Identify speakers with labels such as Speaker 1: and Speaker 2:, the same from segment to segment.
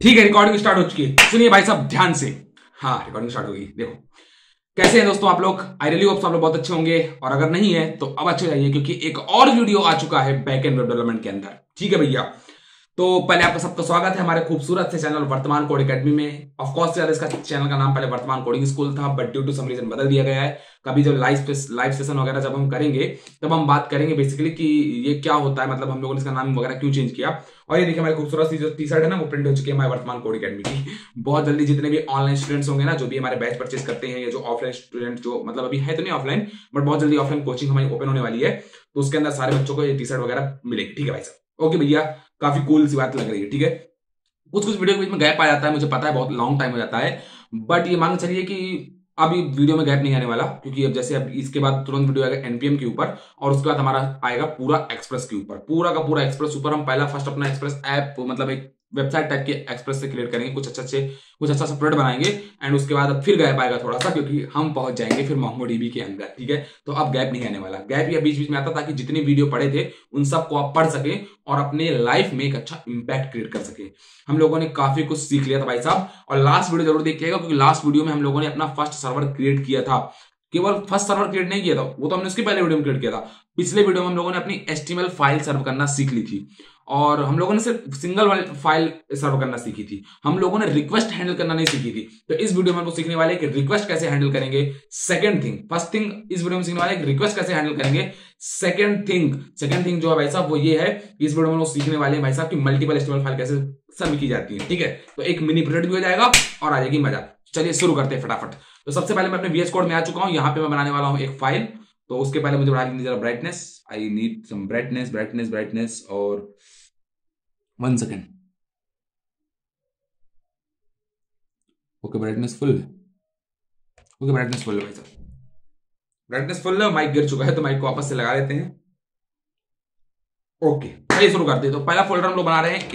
Speaker 1: ठीक है, recording start हो चुकी है। सुनिए भाई साहब ध्यान से। हाँ, रिकॉर्डिंग स्टार्ट हो गई। देखो कैसे हैं दोस्तों आप लोग। आई रियली होप आप लोग बहुत अच्छे होंगे, और अगर नहीं है तो अब अच्छे हो जाइए, क्योंकि एक और वीडियो आ चुका है बैक एंड वेब डेवलपमेंट के अंदर। ठीक है भैया, तो पहले आपका सबका स्वागत है हमारे खूबसूरत से चैनल वर्तमान कोड एकेडमी में। ऑफ कोर्स यार, इसका चैनल का नाम पहले वर्तमान कोडिंग स्कूल था, but due to some reason बदल दिया गया है। कभी जब लाइव सेशन वगैरह जब हम करेंगे तब हम बात करेंगे बेसिकली कि ये क्या होता है, मतलब हम लोगों ने इसका नाम वगैरह क्यों चेंज किया। और ये देखिए हमारी खूबसूरत सी जो टी शर्ट है ना, वो प्रिंट हो चुकी है हमारे वर्तमान कोड एकेडमी की। बहुत जल्दी जितने भी ऑनलाइन स्टूडेंट्स होंगे ना, जो भी हमारे बैच परचेज करते हैं, या जो ऑफलाइन स्टूडेंट जो मतलब अभी है तो नहीं ऑफलाइन, बट बहुत जल्दी ऑफलाइन कोचिंग हमारी ओपन होने वाली है, तो उसके अंदर सारे बच्चों को ये टी शर्ट वगैरह मिलेगी। ठीक है भाई साहब, ओके भैया, काफी कूल सी बात लग रही है। ठीक है, कुछ कुछ वीडियो के बीच में गैप आ जाता है, मुझे पता है बहुत लॉन्ग टाइम हो जाता है, बट ये मान के चलिए कि अभी वीडियो में गैप नहीं आने वाला, क्योंकि अब जैसे अब इसके बाद तुरंत वीडियो आएगा एनपीएम के ऊपर, और उसके बाद हमारा आएगा पूरा एक्सप्रेस के ऊपर, पूरा का पूरा एक्सप्रेस ऊपर। हम पहला फर्स्ट अपना एक्सप्रेस ऐप, मतलब एक वेबसाइट टाइप के एक्सप्रेस से क्रिएट करेंगे, कुछ अच्छा सा प्रोडक्ट बनाएंगे, एंड उसके बाद अब फिर गैप आएगा थोड़ा सा, क्योंकि हम पहुंच जाएंगे फिर मोंगोडीबी के अंदर। ठीक है, तो अब गैप नहीं आने वाला। गैप या बीच बीच में आता ताकि जितने वीडियो पढ़े थे उन सबको आप पढ़ सके और अपने लाइफ में एक अच्छा इंपैक्ट क्रिएट कर सके। हम लोगों ने काफी कुछ सीख लिया था भाई साहब, और लास्ट वीडियो जरूर देखिएगा, क्योंकि लास्ट वीडियो में हम लोगों ने अपना फर्स्ट सर्वर क्रिएट किया था। केवल फर्स्ट सर्वर क्रिएट नहीं किया था, वो तो हमने उसके पहले वीडियो में क्रिएट किया था। पिछले वीडियो में हम लोगों ने अपनी HTML फाइल सर्व करना सीख ली थी, और हम लोगों ने सिर्फ सिंगल फाइल सर्व करना सीखी थी। हम लोगों ने रिक्वेस्ट हैंडल करना नहीं सीखी थी। तो इस वीडियो में हमको सीखने वाले कि रिक्वेस्ट कैसे हैंडल करेंगे। सेकंड थिंग, फर्स्ट थिंग इस वीडियो में सीखने वाले कि रिक्वेस्ट कैसे हैंडल करेंगे। सेकंड थिंग जो है भाई साहब वो ये है कि इस वीडियो में लोग सीखने वाले हैं भाई साहब कि मल्टीपल HTML फाइल कैसे सर्व की जाती है। ठीक है, तो एक मिनी प्रोजेक्ट भी हो जाएगा और आ जाएगी मजा। चलिए शुरू करते हैं फटाफट। तो सबसे पहले मैं अपने VS कोड में आ चुका हूं। यहां पे मैं बनाने वाला हूं एक फाइल। तो उसके पहले मुझे बढ़ा दीजिए जरा brightness. I need some brightness और 1 सेकेंड। ओके, ब्राइटनेस फुल है। ओके, ब्राइटनेस फुल है भाई साहब, ब्राइटनेस फुल है। माइक गिर चुका है तो माइक को वापस से लगा लेते हैं। ओके, चलिए शुरू करते हैं। तो पहला फोल्डर हम लोग बना रहे हैं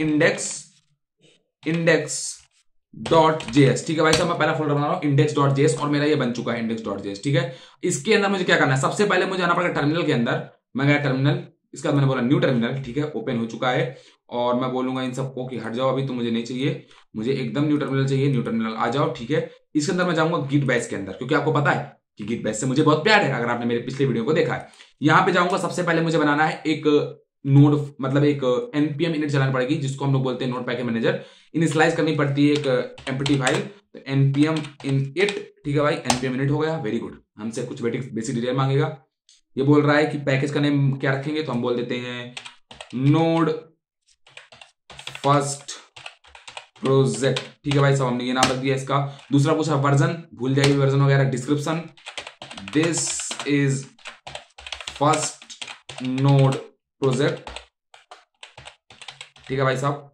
Speaker 1: index.js। ठीक है भाई साहब, मैं पहला फोल्डर बना रहा हूं index.js, और मेरा ये बन चुका है index.js। ठीक है, इसके अंदर मुझे क्या करना है, सबसे पहले मुझे आना पड़ेगा टर्मिनल के अंदर। मैं गया टर्मिनल, इसके बाद मैंने बोला न्यू टर्मिनल। ठीक है, ओपन हो चुका है, और मैं बोलूंगा इन सबको कि हट जाओ, अभी तो मुझे नहीं चाहिए, मुझे एकदम न्यू टर्मिनल चाहिए। न्यू टर्मिनल आ जाओ। ठीक है, इसके अंदर मैं जाऊंगा गिट बैश के अंदर, क्योंकि आपको पता है कि गिट बैश से मुझे बहुत प्यार है, अगर आपने मेरे पिछले वीडियो को देखा है। यहां पे जाऊंगा, सबसे पहले मुझे बनाना है एक नोड, मतलब एक npm init चलानी पड़ेगी, जिसको हम लोग बोलते हैं नोड पैकेज मैनेजर। इनिशियलाइज करनी पड़ती है एक एम्प्टी फाइल, तो npm init। ठीक है भाई, npm init हो गया, वेरी गुड। हमसे कुछ बेसिक डिटेल मांगेगा। ये बोल रहा है कि पैकेज का नेम क्या रखेंगे, तो हम बोल देते हैं नोड फर्स्ट प्रोजेक्ट। ठीक है भाई साहब, हमने ये नाम रख दिया इसका। दूसरा पूछा वर्जन, भूल जाइए वर्जन वगैरह। Description, this is first node project. ठीक है भाई साहब,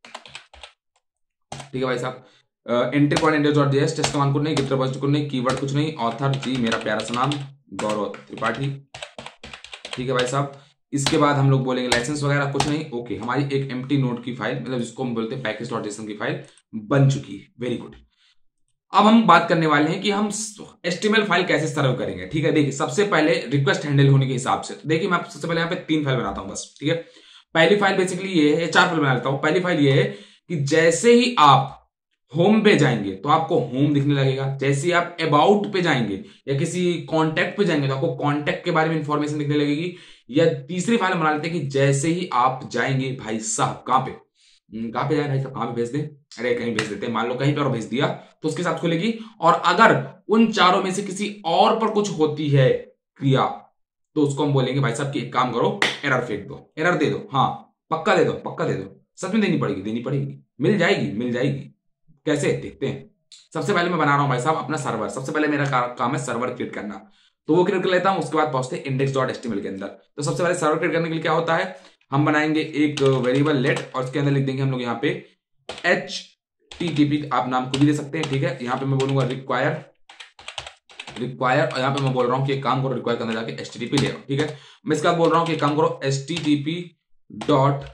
Speaker 1: ठीक है भाई साहब। Entry point index.js, test command कुछ नहीं, गिट रिपोजिटरी कुछ नहीं, कीवर्ड कुछ नहीं, ऑथर जी मेरा प्यारा सा नाम गौरव त्रिपाठी। ठीक है भाई साहब, इसके बाद हम लोग बोलेंगे लाइसेंस वगैरह कुछ नहीं। ओके, हमारी एक एम्प्टी नोड की फाइल, मतलब जिसको हम बोलते हैं पैकेज.json की फाइल बन चुकी है, वेरी गुड। अब हम बात करने वाले हैं कि हम HTML फाइल कैसे सर्व करेंगे। ठीक है, देखिए सबसे पहले रिक्वेस्ट हैंडल होने के हिसाब से, तो देखिए मैं सबसे पहले यहाँ पे 3 फाइल बनाता हूं बस। ठीक है, पहली फाइल बेसिकली ये है, 4 फाइल बना लेता हूं। पहली फाइल ये है कि जैसे ही आप होम पे जाएंगे तो आपको होम दिखने लगेगा, जैसे ही आप अबाउट पे जाएंगे या किसी कॉन्टैक्ट पे जाएंगे तो आपको कॉन्टैक्ट के बारे में इंफॉर्मेशन दिखने लगेगी। या तीसरी फाइल बना लेते हैं कि जैसे ही आप जाएंगे भाई साहब कहां पे जाए भाई साहब, कहां पे भेज दें, अरे कहीं भेज देते हैं, मान लो कहीं पर और भेज दिया तो उसके साथ खुलेगी। और अगर उन चारों में से किसी और पर कुछ होती है क्रिया, तो उसको हम बोलेंगे भाई साहब कि एक काम करो, एरर फेंक दो, एरर दे दो। हाँ, पक्का दे दो, सच में देनी पड़ेगी, मिल जाएगी। कैसे देखते हैं। सबसे पहले मैं बना रहा हूं भाई साहब अपना सर्वर। सबसे पहले मेरा काम है सर्वर क्रिएट करना, तो वो क्रिएट कर लेता हूं। उसके बाद पहुंचते हैं index.html के अंदर। तो सबसे पहले सर्वर क्रिएट करने के लिए क्या होता है, हम बनाएंगे एक वेरिएबल लेट, और उसके अंदर लिख देंगे हम लोग यहाँ पे HTTP, आप नाम को भी दे सकते हैं। ठीक है, यहाँ पे मैं बोलूंगा रिक्वायर, और यहाँ पे मैं बोल रहा हूँ कि एक काम करो, रिक्वायर के अंदर जाके HTTP ले आओ। ठीक है, मैं इसका बोल रहा हूँ कि एक काम करो HTTP डॉट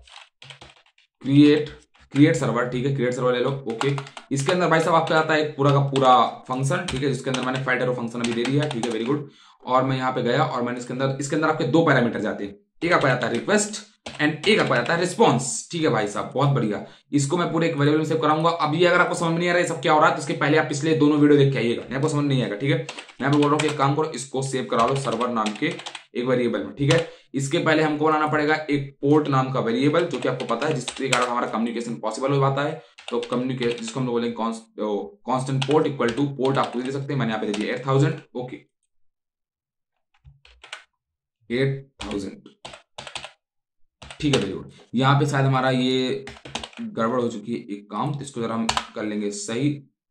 Speaker 1: क्रिएट सर्वर। ठीक है, क्रिएट सर्वर ले लो। ओके, इसके अंदर भाई साहब आपका आता है पूरा का पूरा फंक्शन। ठीक है, जिसके अंदर मैंने फाइटर फंक्शन अभी दे दिया। ठीक है, वेरी गुड। और मैं यहाँ पे गया और मैंने इसके अंदर आपके 2 पैरामीटर जाते हैं। एक आपका जाता है रिक्वेस्ट एंड एक आपका जाता है रिस्पॉन्स। ठीक है भाई साहब, बहुत बढ़िया। इसको मैं पूरे एक वेरिएबल में सेव कराऊंगा। अब ये अगर आपको समझ में नहीं आ रहा है सब क्या हो रहा है तो इसके पहले आप पिछले दोनों वीडियो देख के आइएगा, आपको समझ नहीं आएगा। ठीक है, मैं बोल रहा हूँ कि एक काम करो, इसको सेव करा लो सर्वर नाम के एक वेरिएबल में। ठीक है, इसके पहले हमको बनाना पड़ेगा एक पोर्ट नाम का वेरिएबल, जो कि आपको पता है जिसके कारण हमारा कम्युनिकेशन पॉसिबल हो पाता है। तो कम्युनिकेशन जिसको हम लोग बोलेंगे constant port equal to port आप दे सकते हैं, मैंने यहाँ पे दे दिया 8000। ओके 8000, ठीक है, वेरी गुड। यहाँ पे शायद हमारा ये गड़बड़ हो चुकी है एक काम, तो इसको जरा हम कर लेंगे सही।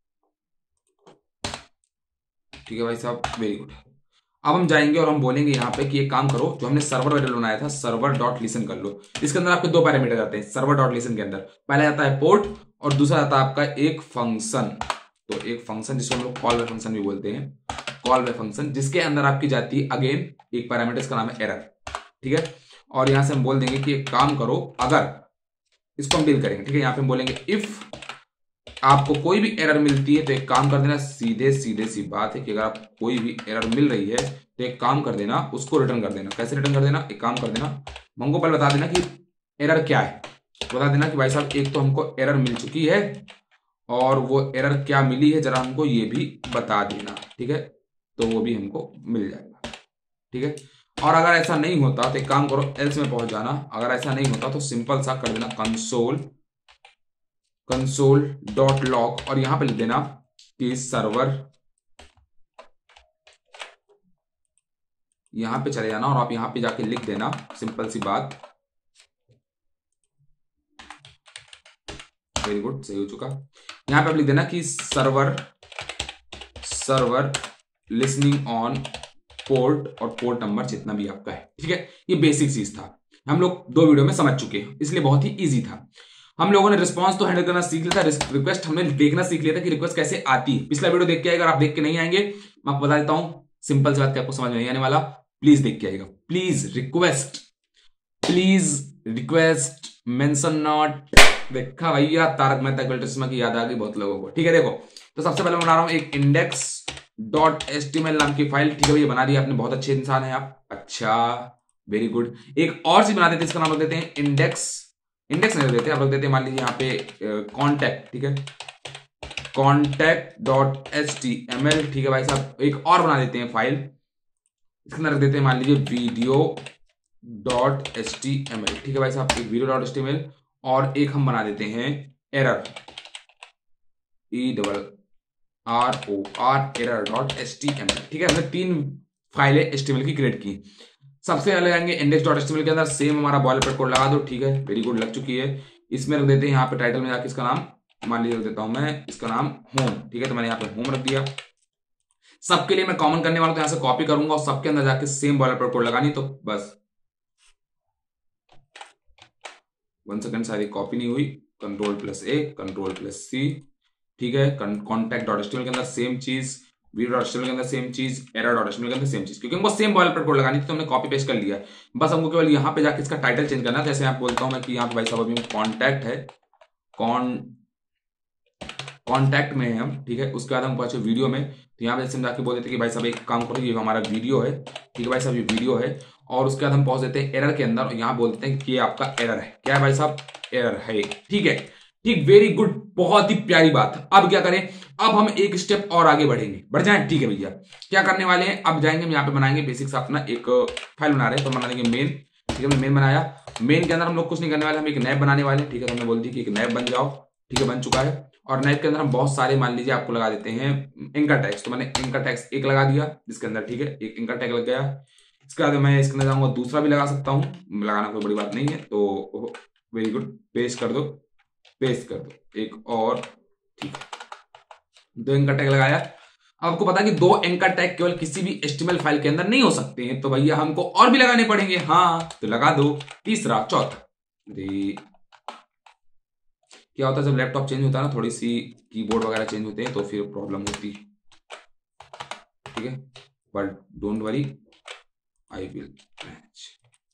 Speaker 1: ठीक है भाई साहब, वेरी गुड। अब हम जाएंगे और हम बोलेंगे यहाँ पे कि एक काम करो, जो हमने सर्वर वेरिएबल बनाया था सर्वर डॉट लिसन कर लो। इसके अंदर आपके दो पैरामीटर जाते हैं सर्वर डॉट लिसन के अंदर। पहला जाता है पोर्ट और दूसरा जाता है आपका एक फंक्शन। तो एक फंक्शन जिसको हम लोग कॉल बाय फंक्शन भी बोलते हैं, कॉल बाय फंक्शन, जिसके अंदर आपकी जाती है अगेन एक पैरामीटर, इसका नाम है एरर। ठीक है, और यहां से हम बोल देंगे कि एक काम करो, अगर इसको हम डील करेंगे। ठीक है, यहां पे हम बोलेंगे इफ आपको कोई भी एरर मिलती है तो एक काम कर देना, सीधे सी बात है कि अगर आपको कोई भी एरर मिल रही है तो एक काम कर देना, उसको रिटर्न कर देना। कैसे रिटर्न कर देना, एक काम कर देना, हमको पहले बता देना कि एरर क्या है। बता देना कि भाई साहब एक तो हमको एरर मिल चुकी है और वो एरर क्या मिली है जरा हमको ये भी बता देना। ठीक है, तो वो भी हमको मिल जाएगा। ठीक है, और अगर ऐसा नहीं होता तो एक काम करो, एल्स में पहुंच जाना। अगर ऐसा नहीं होता तो सिंपल सा कर देना कंसोल डॉट लॉग और यहां पे लिख देना कि सर्वर, यहां पे चले जाना और आप यहां पे जाके लिख देना सिंपल सी बात। वेरी गुड, सही हो चुका। यहां पे आप लिख देना कि सर्वर लिसनिंग ऑन पोर्ट और पोर्ट नंबर जितना भी आपका है। ठीक है, ये बेसिक चीज था, हम लोग दो वीडियो में समझ चुके हैं, इसलिए बहुत ही इजी था। हम लोगों ने रिस्पांस तो हैंडल करना सीख लिया था, रिक्वेस्ट हमने देखना सीख लिया था कि रिक्वेस्ट कैसे आती है। पिछला वीडियो देख के आएगा, अगर आप देख के नहीं आएंगे मैं आपको बता देता हूं सिंपल सी बात, आपको समझ में नहीं आने वाला, प्लीज देख के आएगा। Please request mention not. देखा भैया, तारक मेहता का उल्टा चश्मा की याद आ गई बहुत लोगों को। ठीक है, देखो तो सबसे पहले मैं बना रहा हूं एक इंडेक्स डॉट एचटीएमएल नाम की फाइल। ठीक है भैया, बना दी आपने, बहुत अच्छे इंसान है आप। अच्छा, वेरी गुड। एक और चीज बना देते हैं, इसका नाम रख देते हैं इंडेक्स नहीं रख देते, आप रख देते हैं मान लीजिए यहाँ पे कॉन्टैक्ट। ठीक है, कॉन्टैक्ट डॉट एचटीएमएल। ठीक है भाई साहब, एक और बना देते हैं फाइल, इसके अंदर रख देते हैं मान लीजिए वीडियो डॉट एचटीएमएल। ठीक है भाई साहब, एक वीडियो डॉट एचटीएमएल और एक हम बना देते हैं एरर एरर डॉट एचटीएमएल। ठीक है, हमने 3 फाइलें एचटीएमएल की क्रिएट की। सबसे पहले आएंगे इंडेक्स डॉट एचटीएमएल के अंदर, सेम हमारा बॉयलरप्लेट कोड लगा दो। ठीक है, वेरी गुड, लग चुकी है। इसमें रख देते हैं यहाँ पे टाइटल में जाके इसका नाम मान लीजिए रख देता हूं मैं, इसका नाम होम। ठीक है, तो मैंने यहाँ पे होम रख दिया। सबके लिए मैं कॉमन करने वाला तो यहां से कॉपी करूंगा और सबके अंदर जाके सेम बॉयलरप्लेट कोड लगानी, तो बस 1 सेकंड, सारी कॉपी नहीं हुई। Ctrl+A Ctrl+C। ठीक है, कॉन्टैक्ट डॉट एचटीएमएल के अंदर सेम चीज, वीडियो डॉट एचटीएमएल के अंदर सेम चीज, एरर डॉट एचटीएमएल के अंदर सेम चीज, क्योंकि हमको सेम बॉयलरप्लेट कोड लगानी थी तो हमने कॉपी पेस्ट कर लिया। बस हमको केवल यहाँ पे जाके इसका टाइटल चेंज करना है। जैसे आप बोलता हूं मैं कि यहाँ पे भाई साहब अभी कॉन्टैक्ट है, कॉन्टैक्ट में है हम। ठीक है, उसके बाद हम पहुंचे वीडियो में, तो यहाँ पे जैसे हम जाके बोल देते कि भाई साहब एक काम करो, ये हमारा वीडियो है। ठीक है भाई साहब, ये वीडियो है। और उसके बाद हम पहुंच देते हैं एरर के अंदर और यहाँ बोलते हैं कि ये आपका एरर है। क्या है भाई साहब, एरर है। ठीक है, ठीक, वेरी गुड, बहुत ही प्यारी बात। अब क्या करें, अब हम एक स्टेप और आगे बढ़ जाएं। ठीक है भैया, क्या करने वाले हैं, अब जाएंगे हम यहाँ पे बनाएंगे बेसिक सा अपना एक फाइल बना रहे हैं, तो बना देंगे मेन। ठीक है, मेन बनाया। मेन के अंदर हम लोग कुछ नहीं करने वाले, हम एक नैब बनाने वाले। ठीक है, तो हमने बोल दी कि एक नैब बन जाओ। ठीक है, बन चुका है। और नैब के अंदर हम बहुत सारे मान लीजिए आपको लगा देते हैं एंकर टैग्स, तो मैंने एंकर टैग्स एक लगा दिया जिसके अंदर। ठीक है, एक एंकर टैग लग गया। इसके बाद मैं इसके अंदर जाऊंगा, दूसरा भी लगा सकता हूं, लगाना कोई बड़ी बात नहीं है। तो वेरी गुड, पेस्ट कर दो एक और। ठीक है, 2 एंकर टैग लगाया। अब आपको पता है कि 2 एंकर टैग केवल किसी भी एचटीएमएल फाइल के अंदर नहीं हो सकते हैं, तो भैया हमको और भी लगाने पड़ेंगे। हाँ, तो लगा दो, तीसरा, चौथा। क्या होता है जब लैपटॉप चेंज होता है ना, थोड़ी सी कीबोर्ड वगैरह चेंज होते हैं तो फिर प्रॉब्लम होती है। ठीक है, but don't worry, I will match.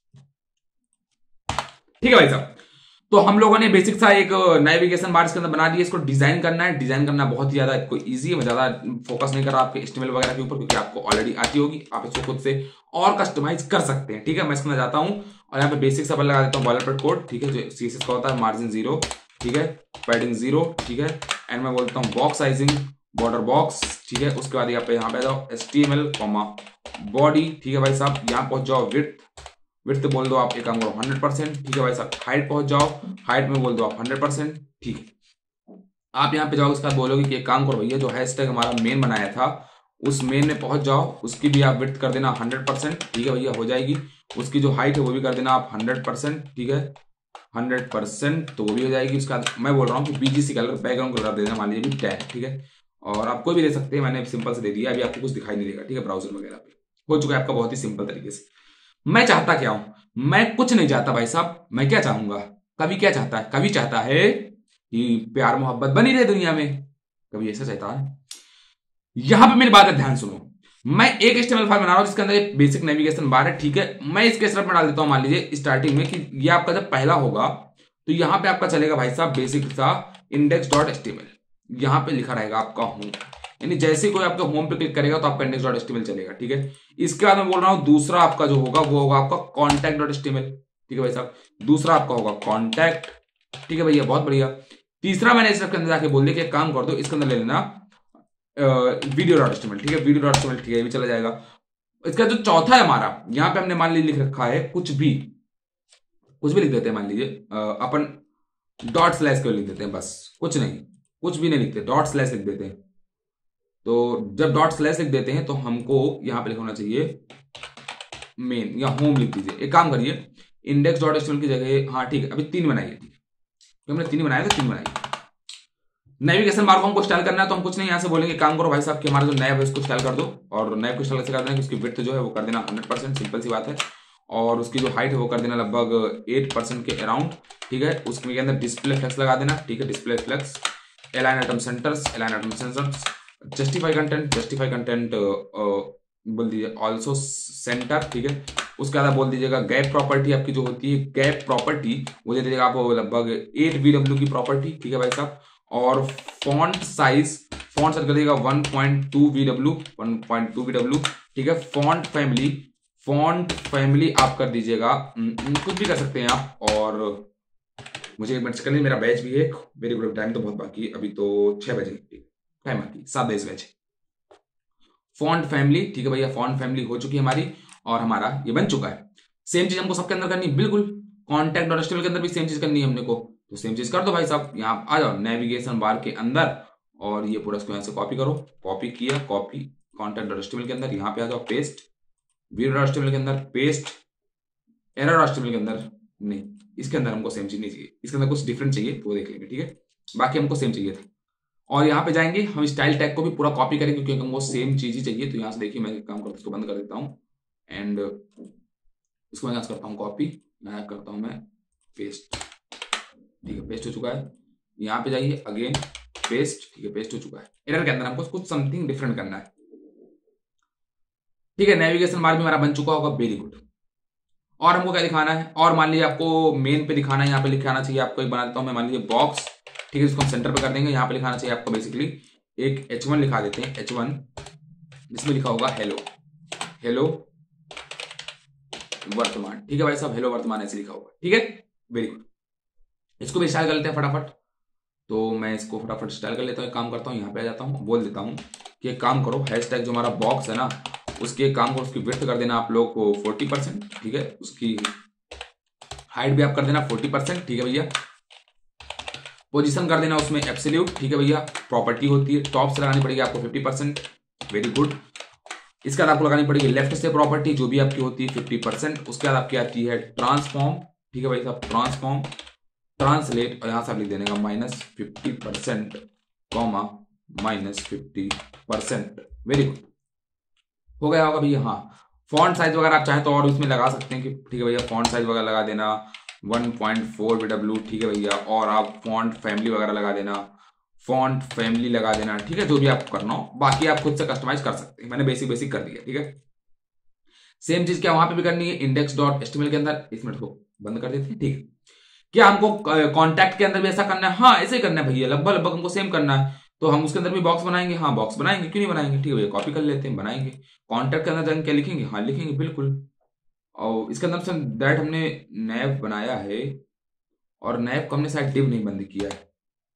Speaker 1: ठीक है भाई साहब, तो हम लोगों ने बेसिक सा एक नेविगेशन बार इसके अंदर बना दिया। इसको डिजाइन करना है, डिजाइन करना बहुत ही ज्यादा इजी है। मैं ज्यादा फोकस नहीं कर रहा आपके एचटीएमएल वगैरह के ऊपर, क्योंकि आपको ऑलरेडी आती होगी, आप इसको खुद से और कस्टमाइज कर सकते हैं। ठीक है, मैं इसके अंदर जाता हूं और यहाँ पे बेसिक सा लगा देता हूँ बॉयलरपेट कोड, ठीक है, जो CSS का होता है, मार्जिन 0, ठीक है, पैडिंग 0, ठीक है, एंड मैं बोलता हूँ बॉक्स साइजिंग बॉर्डर बॉक्स, ठीक है। उसके बाद यहाँ पे आ जाओ HTML बॉडी, ठीक है भाई साहब, यहाँ पहुंच जाओ विड्थ बोल दो आप, एक काम करो 100%, ठीक है भाई साहब। हाइट पहुंच जाओ, हाइट में बोल दो आप 100%, ठीक है। आप यहाँ पे जाओ, उसके बाद बोलोगे कि एक काम करो भैया, जो हैशटैग हमारा मेन बनाया था उस मेन में पहुंच जाओ, उसकी भी आप विड्थ कर देना 100%, ठीक है भैया, हो जाएगी। उसकी जो हाइट है वो भी कर देना आप 100%, ठीक है, 100%, तो वो भी हो जाएगी। उसके बाद मैं बोल रहा हूँ कि BGC कलर, बैकग्राउंड कलर दे देना, मान लीजिए 10, ठीक है, और आप कोई भी दे सकते हैं, मैंने सिंपल से दे दिया, अभी आपको कुछ दिखाई नहीं देगा, ठीक है, ब्राउजर वगैरह पे हो चुका है आपका बहुत ही सिंपल तरीके से। मैं चाहता क्या हूं? मैं कुछ नहीं चाहता भाई साहब, मैं क्या चाहूंगा, कभी क्या चाहता है, कभी चाहता है कि प्यार मोहब्बत बनी रहे दुनिया में, कभी ऐसा चाहता है। यहां पे मेरी बात है, ध्यान सुनो, मैं एक HTML फाइल बना रहा हूं जिसके अंदर एक बेसिक नेविगेशन बार है, ठीक है। मैं इसके स्टेप में डाल देता हूं, मान लीजिए स्टार्टिंग में कि ये आपका जब पहला होगा तो यहां पे आपका चलेगा भाई साहब बेसिक सा index.html, यहां पे लिखा रहेगा आपका होम, यानी जैसे कोई आपके होम पे क्लिक करेगा तो आपका index.html चलेगा, ठीक है। इसके बाद मैं बोल रहा हूं दूसरा आपका जो होगा वो होगा आपका contact.html, ठीक है भाई साहब, दूसरा आपका होगा कॉन्टैक्ट, ठीक है भैया, बहुत बढ़िया। तीसरा मैंने इस अंदर जाके बोल दिया कि एक काम कर दो, इसके अंदर ले लेना video.html, ठीक है, video.html, ठीक है, ये भी चला जाएगा। इसका जो चौथा है हमारा, यहां पे हमने मान लीजिए लिख रखा है कुछ भी लिख देते हैं, मान लीजिए अपन डॉट स्लैश को लिख देते हैं, बस कुछ नहीं, कुछ भी नहीं लिखते, डॉट स्लैश लिख देते हैं। तो जब डॉट स्लैश लिख देते हैं तो हमको यहां पे लिखना चाहिए मेन या होम लिख दीजिए। एक काम करिए, index.html की जगह, हाँ ठीक है, अभी 3 बनाइए, ठीक है, हमने 3 बनाया तो 3 बनाइए। नेविगेशन बार को हमको स्टाइल करना है तो हम कुछ नहीं, यहां से बोलेंगे काम करो भाई साहब कि हमारा जो नैव है उसको स्टाइल कर दो, और नैव को स्टाइल कैसे कर देना कि उसकी विड्थ जो है वो कर देना 100%, सिंपल सी बात है, और उसकी जो हाइट है वो कर देना लगभग 8% के अराउंड, ठीक है। उसके अंदर डिस्प्ले फ्लेक्स लगा देना, ठीक है, display flex, align item centres, justify content बोल दीजिए ऑल्सो सेंटर, ठीक है। उसके बाद बोल दीजिएगा गैप प्रॉपर्टी आपकी जो होती है, गैप प्रॉपर्टी वो दे दीजिएगा आपको लगभग 8 VW की प्रॉपर्टी, ठीक है भाई साहब। और फॉन्ट साइज कर दीजिएगा 1.2 VW, ठीक है। फॉन्ट फैमिली आप कर दीजिएगा, कुछ भी कर सकते हैं आप। और मुझे एक मिनट करनी, मेरा बैच भी है, वेरी गुड, टाइम तो बहुत बाकी है, अभी तो 6 बजे टाइम बाकी, 7 बजे बैच। फॉन्ट फैमिली, ठीक है भैया, फॉन्ट फैमिली हो चुकी है हमारी, और हमारा ये बन चुका है। सेम चीज हमको सबके अंदर करनी है, बिल्कुल contact.html के अंदर भी सेम चीज करनी है हमने को, तो सेम चीज कर दो भाई साहब। यहाँ आ जाओ नेविगेशन बार के अंदर, और ये पूरा इसको यहाँ से कॉपी करो, कॉपी किया, कॉपी contact.html के अंदर, यहाँ पे आ जाओ, पेस्ट video.html के अंदर, पेस्ट error.html के अंदर, नहीं इसके अंदर हमको सेम चीज नहीं चाहिए, इसके अंदर कुछ डिफरेंट चाहिए तो वो देख लेंगे, ठीक है, बाकी हमको सेम चाहिए था। और यहाँ पे जाएंगे हम स्टाइल टैग को भी पूरा कॉपी करेंगे क्योंकि हमको सेम चीज ही चाहिए। तो यहाँ से देखिए मैं एक काम करता हूँ, इसको बंद कर देता हूँ एंड इसको मैं यहाँ से करता हूँ कॉपी, यहाँ करता हूँ मैं पेस्ट, ठीक है, पेस्ट हो चुका है। यहाँ पे जाइए अगेन पेस्ट, ठीक है, पेस्ट हो चुका है। एरर के अंदर हमको कुछ समथिंग डिफरेंट करना है, ठीक है। नेविगेशन बार भी हमारा बन चुका होगा, वेरी गुड। और हमको क्या दिखाना है, और मान लीजिए आपको मेन पे दिखाना है, यहाँ पे लिखाना चाहिए आपको, एक बना देता हूँ मैं, मान लीजिए बॉक्स, ठीक है, इसको हम सेंटर पे कर देंगे। यहाँ पे लिखाना चाहिए आपको बेसिकली एक H1 लिखा देते हैं, H1 जिसमें लिखा होगा हेलो वर्तमान, ठीक है भाई साहब, हेलो वर्तमान ऐसे लिखा होगा, ठीक है, वेरी गुड। इसको भी स्टाइल कर लेते हैं फटाफट, तो मैं इसको फटाफट स्टाइल कर लेता हूँ। एक काम करता हूँ, यहाँ पे आ जाता हूँ, बोल देता हूँ कि एक काम करो, हैशटैग जो हमारा बॉक्स है ना, उसके एक काम करो, उसकी विड्थ कर देना आप लोग को 40%, ठीक है, उसकी हाइट भी आप कर देना 40%, ठीक है भैया। पोजीशन कर देना उसमें एब्सोल्यूट, ठीक है भैया। प्रॉपर्टी होती है टॉप से लगानी पड़ेगी आपको 50%, वेरी गुड। इसके बाद आपको लगानी पड़ेगी लेफ्ट से प्रॉपर्टी जो भी आपकी होती है 50%। उसके बाद आपकी आती है ट्रांसफॉर्म, ठीक है भाई साहब, ट्रांसफॉर्म ट्रांसलेट, और यहां से आप लिख देने का -50% कॉमा -50%, वेरी गुड, हो गया होगा भैया। हाँ, फॉन्ट साइज वगैरह आप चाहें तो और उसमें लगा सकते हैं कि ठीक है भैया, फॉन्ट साइज वगैरह लगा देना 1.4 VW, ठीक है भैया। और आप फॉन्ट फैमिली वगैरह लगा देना, फॉन्ट फैमिली लगा देना, ठीक है, जो भी आपको करना हो, बाकी आप खुद से कस्टमाइज कर सकते हैं, मैंने बेसिक कर दिया, ठीक है। सेम चीज क्या वहां पे भी करनी है index.html के अंदर। इस मिनट को बंद कर देते हैं, ठीक है। क्या हमको कॉन्टैक्ट के अंदर भी ऐसा करना है? हाँ, ऐसे ही करना है भैया, लगभग हमको सेम करना है। तो हम उसके अंदर भी बॉक्स बनाएंगे, हाँ बॉक्स बनाएंगे, क्यों नहीं बनाएंगे, ठीक है भैया, कॉपी कर लेते हैं, बनाएंगे। कॉन्टैक्ट के अंदर जाएंगे क्या लिखेंगे, हाँ लिखेंगे बिल्कुल। और इसके अंदर से दैट हमने नैव बनाया है और नैव को हमने शायद डिव नहीं बंद किया है।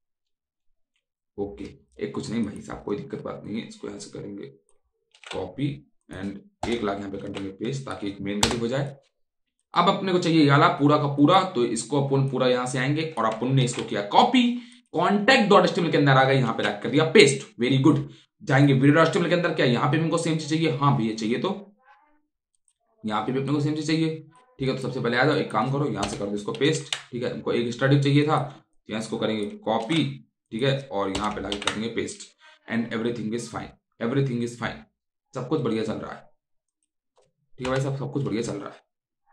Speaker 1: ओके, एक कुछ नहीं भाई साहब, कोई दिक्कत बात नहीं है। इसको यहाँ से करेंगे कॉपी एंड 1 लाख यहाँ पे कर देंगे पेस्ट, ताकि एक मेन गति हो जाए। अब अपने को चाहिए ये वाला पूरा का पूरा, तो इसको अपन पूरा यहां से आएंगे और अपन ने इसको किया कॉपी, contact.html के अंदर आ गए, यहाँ पे रख कर दिया पेस्ट। Very good. जाएंगे video.html के अंदर, क्या यहाँ पे भी हमको सेम चीज चाहिए? हाँ भैया चाहिए, तो यहाँ पे भी अपने को सेम चीज चाहिए। ठीक है, तो सबसे पहले आ जाओ, एक काम करो, यहाँ से कर दो इसको पेस्ट। ठीक है, हमको एक स्टडी चाहिए था, यहाँ इसको करेंगे कॉपी। ठीक है, और यहाँ पे लाके करेंगे paste and everything is fine, everything is fine. सब कुछ बढ़िया चल रहा है। ठीक है भाई साहब, सब कुछ बढ़िया चल रहा है।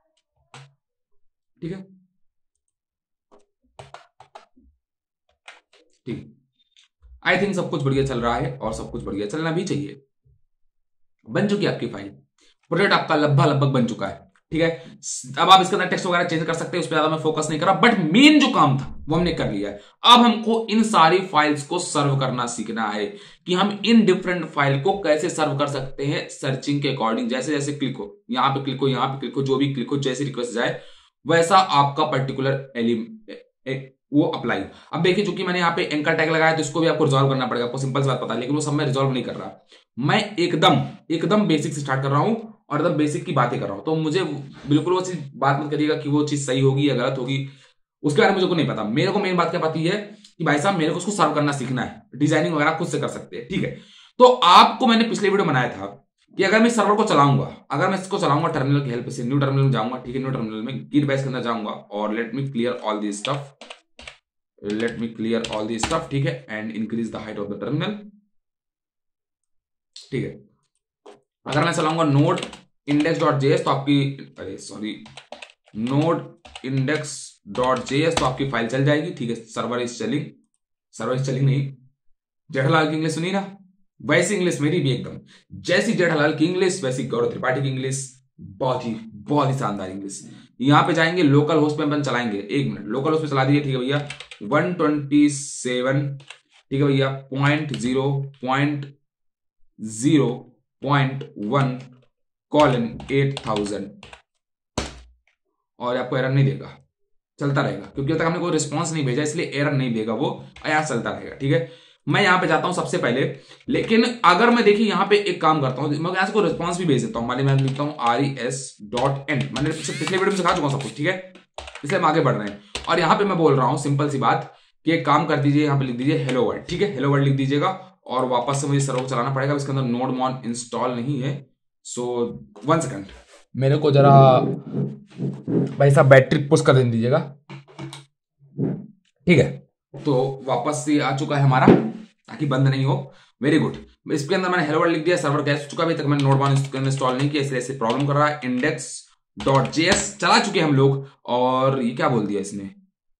Speaker 1: ठीक है, ठीक, आई थिंक सब कुछ बढ़िया चल रहा है और सब कुछ बढ़िया चलना भी चाहिए। बन चुकी है आपकी फाइल, प्रोजेक्ट आपका लगभग बन चुका है। ठीक है, अब आप इसके अंदर टेक्स्ट वगैरह चेंज कर सकते हैं, उस पर ज्यादा मैं फोकस नहीं कर रहा, बट मेन जो काम था वो हमने कर लिया है। अब हमको इन सारी फाइल्स को सर्व करना सीखना है कि हम इन डिफरेंट फाइल को कैसे सर्व कर सकते हैं सर्चिंग के अकॉर्डिंग। जैसे जैसे क्लिक हो, यहां पे क्लिक हो, यहां पे क्लिक हो, जो भी क्लिक हो, जैसे रिक्वेस्ट जाए वैसा आपका पर्टिकुलर वो अप्लाई। अब देखिए, चूंकि मैंने यहाँ पे एंकर टैग लगाया तो इसको भी आपको रिजॉल्व करना पड़ेगा, आपको सिंपल सी बात पता है, लेकिन वो सब मैं रिजॉल्व नहीं कर रहा। मैं एकदम बेसिक से स्टार्ट कर रहा हूं और एकदम बेसिक की बातें कर रहा हूं। तो मुझे बिल्कुल वो चीज बात मत करिएगा कि वो चीज सही होगी या गलत होगी, उसके बारे में मुझे को नहीं पता। मेरे को मेन बात क्या पता है कि भाई साहब मेरे को उसको सर्व करना सीखना है। डिजाइनिंग वगैरह खुद से कर सकते हैं। ठीक है, तो आपको मैंने पिछले वीडियो बनाया था कि अगर मैं सर्वर को चलाऊंगा, अगर मैं इसको चलाऊंगा टर्मिनल की हेल्प से, न्यू टर्मिनल में जाऊंगा। ठीक है, न्यू टर्मिनल में गिट बैश के अंदर जाऊंगा और let me clear all the stuff, ठीक है, and increase the height of the terminal. ठीक है, अगर मैं चलाऊंगा नोड index.js तो आपकी, अरे सॉरी, नोड index.js तो आपकी फाइल चल जाएगी। ठीक है, सर्वर इज चलिंग नहीं, जेठालाल की इंग्लिश सुनी ना, वैसी इंग्लिश मेरी भी एकदम, जैसी जेठालाल की इंग्लिश वैसी गौरव त्रिपाठी की इंग्लिश, बहुत ही शानदार इंग्लिश। यहां पे जाएंगे, लोकल होस्ट पे अपन चलाएंगे। 1 मिनट, लोकल होस्ट पे चला दीजिए। ठीक है भैया, 127, ठीक है भैया, 0.0.1:8000 और आपको एरर नहीं देगा, चलता रहेगा, क्योंकि अब तक हमने कोई रिस्पॉन्स नहीं भेजा इसलिए एरर नहीं देगा, वो यहाँ चलता रहेगा। ठीक है, मैं यहां पे जाता हूं सबसे पहले, लेकिन अगर मैं देखिए यहां पे एक काम करता हूं, मैं यहां से कोई रिस्पॉन्स भी भेज देता हूं। मैं लिखता हूं res.end, मैंने पिछले वीडियो में सिखा चुका हूं सब कुछ। ठीक है, इसलिए हम आगे बढ़ रहे हैं और यहां पे मैं बोल रहा हूं सिंपल सी बात कि एक काम कर दीजिए, यहां पे लिख दीजिए हेलो वर्ल्ड। ठीक है, हेलो वर्ल्ड लिख दीजिएगा और वापस से मुझे सर्वर को चलाना पड़ेगा। इसके अंदर नोडमॉन इंस्टॉल नहीं है, सो 1 सेकंड, मेरे को जरा भाई साहब बैटरी पुश कर दीजिएगा। ठीक है, तो वापस से आ चुका है हमारा, ताकि बंद नहीं हो। वेरी गुड, इसके अंदर मैंने हेलो वर्ल्ड लिख दिया, सर्वर कैश हो चुका है। अभी तक मैंने नोडमॉन इंस्टॉल नहीं किया, इसलिए ऐसे प्रॉब्लम कर रहा है। index.js चला चुके हम लोग, और ये क्या बोल दिया इसने,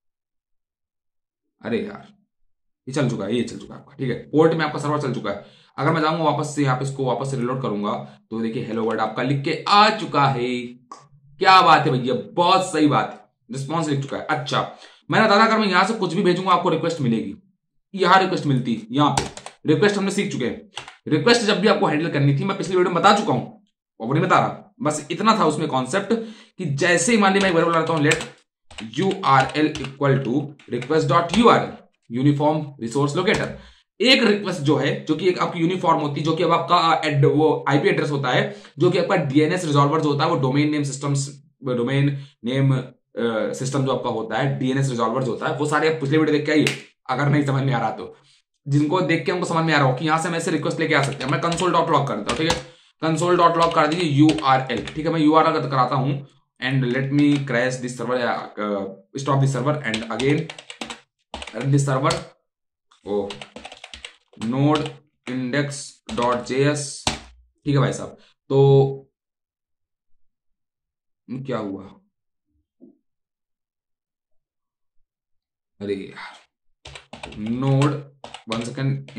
Speaker 1: अरे यार, ये चल चुका है आपका। ठीक है, पोर्ट में आपका सर्वर चल चुका है। अगर मैं जाऊंगा वापस से यहाँ पे, इसको वापस से रिलोड करूंगा, तो देखिए हेलो वर्ल्ड आपका लिख के आ चुका है। क्या बात है भैया, बहुत सही बात है, रिस्पॉन्स लिख चुका है। अच्छा, मैंने दादा अगर मैं यहां से कुछ भी भेजूंगा आपको रिक्वेस्ट मिलेगी, यहां रिक्वेस्ट मिलती, यहां पे रिक्वेस्ट हमने सीख चुके हैं। रिक्वेस्ट जब भी आपको हैंडल करनी थी, मैं पिछली वीडियो में बता चुका हूं, वो नहीं बता रहा, बस इतना था उसमें कॉन्सेप्ट कि जैसे ही मान ली मैं वेरिएबल लाता हूं, let URL equal to request.url uniform resource locator. एक रिक्वेस्ट जो है, जो कि एक आपकी यूनिफॉर्म होती है, जो कि अब आपका वो आईपी एड्रेस होता है, जो कि आपका डीएनएस रिजॉल्वर जो होता है, वो डोमेन नेम सिस्टम जो आपका होता है, डीएनएस रिजॉल्वर जो होता है, वो सारे आप पिछले वीडियो देख के आइए अगर नहीं समझ में आ रहा तो। जिनको देख के हमको समझ में आ रहा हो कि यहां से हम ऐसे रिक्वेस्ट लेके आ सकते हैं, मैं console.log कर देता हूं। ठीक है, console.log कर दीजिए URL। ठीक है, मैं URL कराता हूं and let me crash this server, stop this server and again run this server. ओ नोड index.js। ठीक है भाई साहब, तो क्या हुआ, अरे यार, node 1 second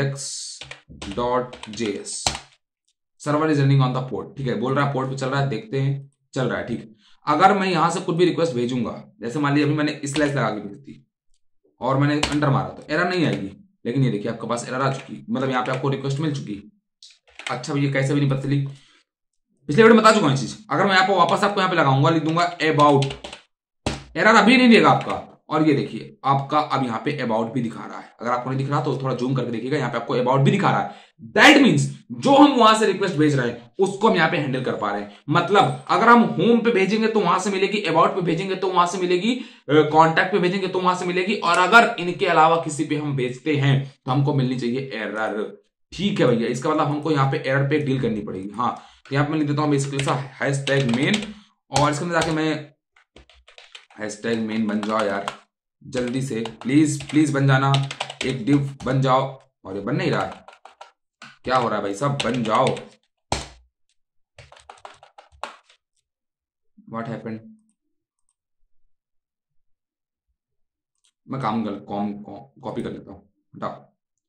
Speaker 1: index.js server is running on the port. ठीक है, बोल रहा है पोर्ट पे चल रहा है, देखते हैं, चल रहा है। ठीक है, अगर मैं यहां से कुछ भी रिक्वेस्ट भेजूंगा, जैसे मान लीजिए अभी मैंने स्लैश लगा के भेज दी और मैंने अंडर मारा, तो एरर नहीं आएगी, लेकिन ये देखिए आपके पास एरर आ चुकी, मतलब यहाँ पे आपको रिक्वेस्ट मिल चुकी। अच्छा भैया, कैसे भी नहीं पता चली, पिछले वीडियो में बता चुका हूं चीज। अगर मैं यहाँ पे वापस आपको यहाँ पे लगाऊंगा, लिख दूंगा अबाउट, एरर अभी नहीं देगा आपका। और ये देखिए आपका अब यहाँ पे अबाउट भी दिखा रहा है। अगर आपको नहीं दिख रहा तो थोड़ा जूम करके देखिएगा, यहाँ पे आपको अबाउट भी दिखा रहा है। दैट मीन्स जो हम वहां से रिक्वेस्ट भेज रहे हैं उसको हम यहाँ पे हैंडल कर पा रहे हैं। मतलब अगर हम होम पे भेजेंगे तो वहां से मिलेगी, अबाउट पे भेजेंगे तो वहां से मिलेगी, कॉन्टैक्ट पे भेजेंगे तो वहां से मिलेगी, और अगर इनके अलावा किसी पे हम भेजते हैं तो हमको मिलनी चाहिए एरर। ठीक है भैया, इसका मतलब हमको यहाँ पे एरर पे डील करनी पड़ेगी। हाँ, यहाँ पे मैं लिख देता हूँ बेसिकली सा हैशटैग मेन, और इसके अंदर जाके मैं हैशटैग मेन बन जाओ यार जल्दी से, प्लीज प्लीज बन जाना, एक डिव बन जाओ। और ये बन नहीं रहा है, क्या हो रहा है भाई साहब, बन जाओ। What happened? मैं काम कर कॉपी कर लेता हूं, हटाओ,